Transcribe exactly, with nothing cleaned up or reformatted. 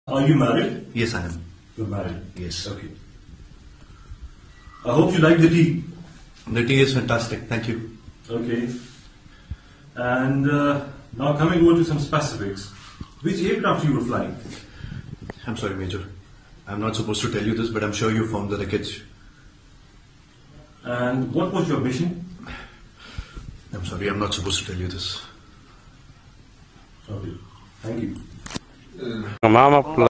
Are you married? Yes, I am. You're married? Yes. Okay. I hope you like the tea. The tea is fantastic. Thank you. Okay. And uh, now coming over to some specifics. Which aircraft you were flying? I'm sorry, Major. I'm not supposed to tell you this, but I'm sure you found the wreckage. And what was your mission? I'm sorry, I'm not supposed to tell you this. Okay. Thank you. Mama